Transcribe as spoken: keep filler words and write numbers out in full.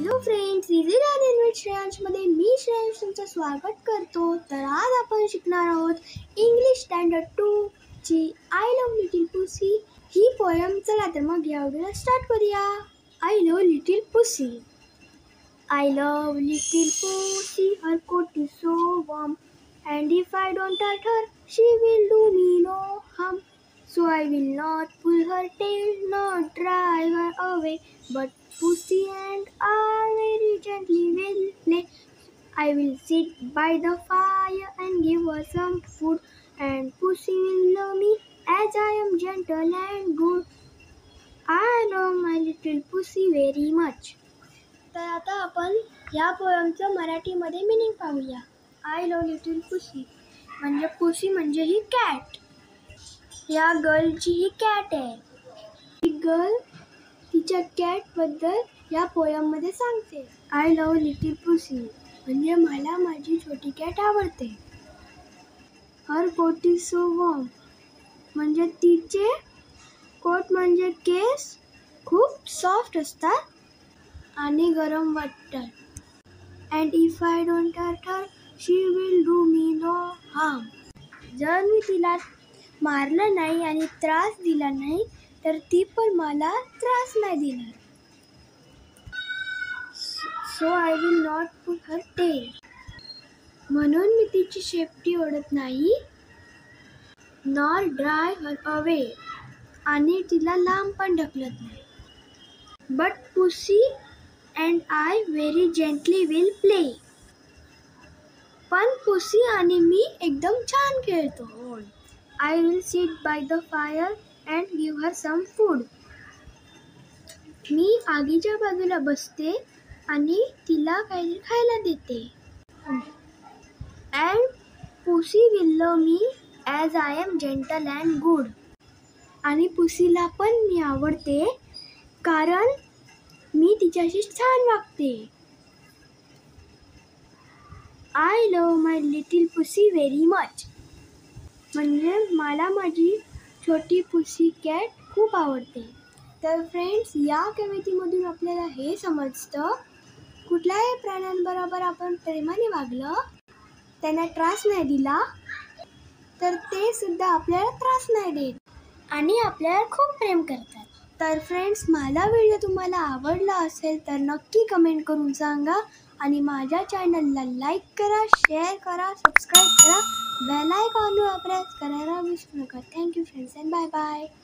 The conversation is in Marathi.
Hello friends, easy learning with श्रेयांशमध्ये मी श्रेयांश तुमचं स्वागत करतो. तर आज आपण शिकणार आहोत इंग्लिश स्टँडर्ड टू ची आय लव्ह लिटिल पुसी ही पोयम. चला तर मग या व्हिडिओला स्टार्ट करूया. I love little pussy. I love little pussy, her coat is so warm, and if I don't hurt her, she will do me no harm. So I will not pull her tail, nor drive her away, but pussy and I very gently will play. I will sit by the fire and give her some food, and pussy will love me as I am gentle and good. I love my little pussy very much. तर आता आपण या पोयमचं मराठीमध्ये मिनिंग पाहूया. आय लव्ह लिटिल पुसी म्हणजे पुसी म्हणजे ही कॅट. या गर्लची ही कॅट आहे. ही गर्ल तिच्या कॅटबद्दल या पोयममध्ये सांगते. आय लव्ह लिटिल पुसी म्हणजे मला माझी छोटी कॅट आवडते. Her coat is so warm म्हणजे तिचे कोट म्हणजे केस खूप सॉफ्ट असतात आणि गरम वाटतात. And if I don't hurt her she will do me no harm. जर मी तिला मारलं नाही आणि त्रास दिला नाही तर ती पण मला त्रास नाही देणार. So I will not put her tail म्हणून मी तिची शेपटी ओढत नाही. नॉर ड्राय हर अवे आणि तिला लांब पण ढकलत नाही. But pussy and I very gently will play. पण पुसी आणि मी एकदम छान खेळतो. I will sit by the fire and give her some food. मी आगीच्या बाजूला बसते आणि तिला काहीतरी खायला देते. And pussy will love me as I am gentle and good. आणि पुसीला पण मी आवडते कारण मी तिच्याशी छान वागते. I love my little pussy very much म्हणजे मला माझी छोटी पुसी कॅट खूप आवडते. तर फ्रेंड्स, या कवितेमधून आपल्याला हे समजतं कुठल्याही प्राण्यांबरोबर आपण प्रेमाने वागलं, त्यांना त्रास नाही दिला तर ते सुद्धा आपल्याला त्रास नाही देत आणि आपल्याला खूप प्रेम करतात. तर फ्रेंड्स, माझा व्हिडिओ तुम्हाला आवडला असेल तर नक्की कमेंट करून सांगा आणि माझ्या चॅनलला लाईक करा, शेअर करा, सबस्क्राईब करा, बेल आयकॉनवर प्रेस करायला विसरू नका. Thank you friends and bye bye.